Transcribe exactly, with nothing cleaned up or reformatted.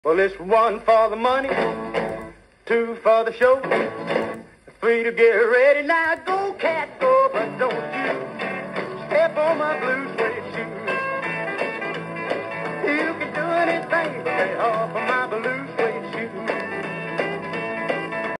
Well, it's one for the money, two for the show, three to get ready. Now go, cat, go, but don't you step on my blue suede